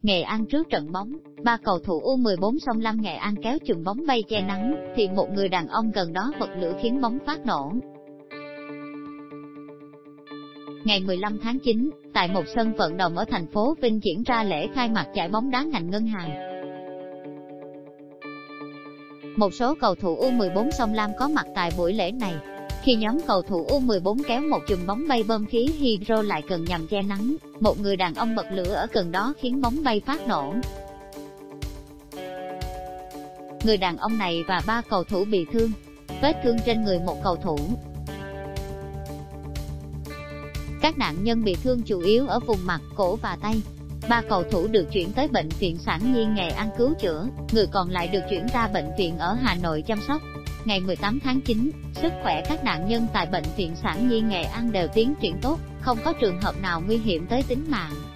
Nghệ An trước trận bóng, ba cầu thủ U14 Sông Lam Nghệ An kéo chùm bóng bay che nắng, thì một người đàn ông gần đó bật lửa khiến bóng phát nổ. Ngày 15 tháng 9, tại một sân vận động ở thành phố Vinh diễn ra lễ khai mạc giải bóng đá ngành ngân hàng. Một số cầu thủ U14 Sông Lam có mặt tại buổi lễ này. Khi nhóm cầu thủ U14 kéo một chùm bóng bay bơm khí hydro lại gần nhằm che nắng, một người đàn ông bật lửa ở gần đó khiến bóng bay phát nổ. Người đàn ông này và ba cầu thủ bị thương. Vết thương trên người một cầu thủ. Các nạn nhân bị thương chủ yếu ở vùng mặt, cổ và tay. Ba cầu thủ được chuyển tới bệnh viện Sản Nhi Nghệ An cứu chữa, người còn lại được chuyển ra bệnh viện ở Hà Nội chăm sóc. Ngày 18 tháng 9, sức khỏe các nạn nhân tại bệnh viện Sản Nhi Nghệ An đều tiến triển tốt, không có trường hợp nào nguy hiểm tới tính mạng.